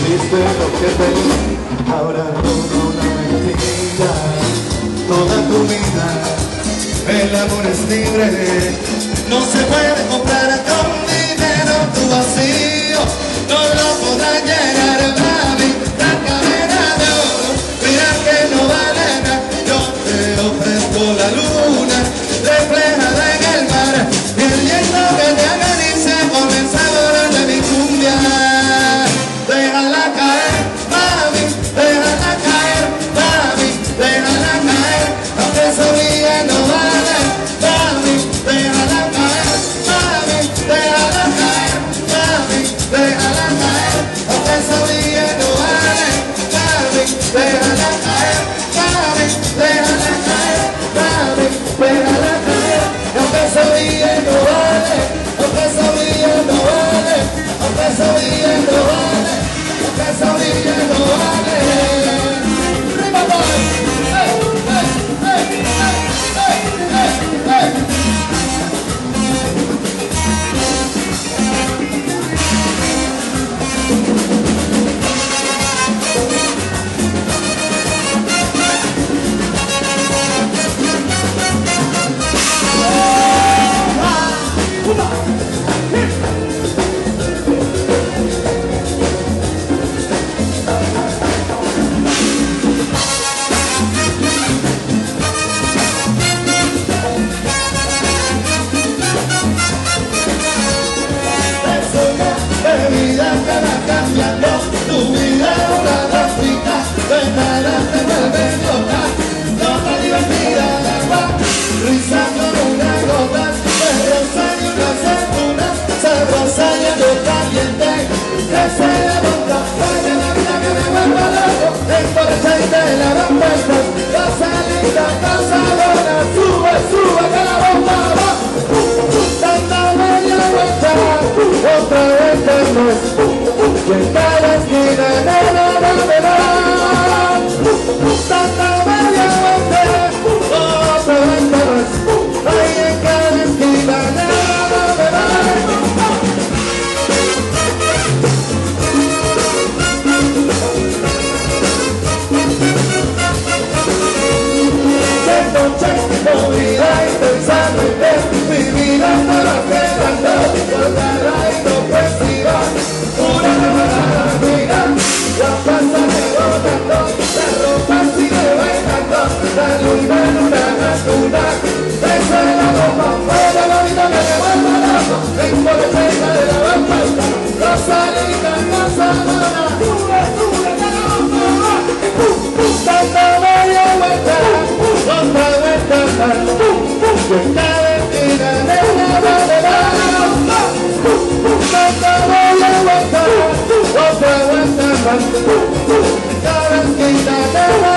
hiciste lo que te di, ahora todo una mentira. Toda tu vida, el amor es libre, no se puede comprar con dinero. Tu vacío no lo podrá llenar, mami. La cadena de oro, mira que no vale nada. Yo te ofrezco la luna reflejada en el mar, y el viento que te acaricia con el sabor de mi cumbia. Déjala caer, mami, déjala caer, mami, déjala caer, aunque esa vida no vale, mami, déjala caer, mami, déjala caer, mami, déjala caer, aunque esa vida no vale, mami, déjala caer, mami, déjala caer, mami, déjala caer, aunque esa vida no vale, aunque esa vida no vale, aunque esa vida no vale, aunque esa vida no vale. Cada esquina de la